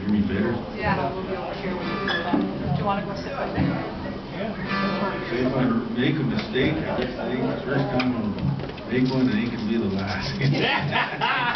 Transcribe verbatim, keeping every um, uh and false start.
Jimmy better. Yeah, we'll be over here with you. Do you want to go sit right there? So if I make a mistake, I guess I think the first time I'll make one, it ain't gonna be the last.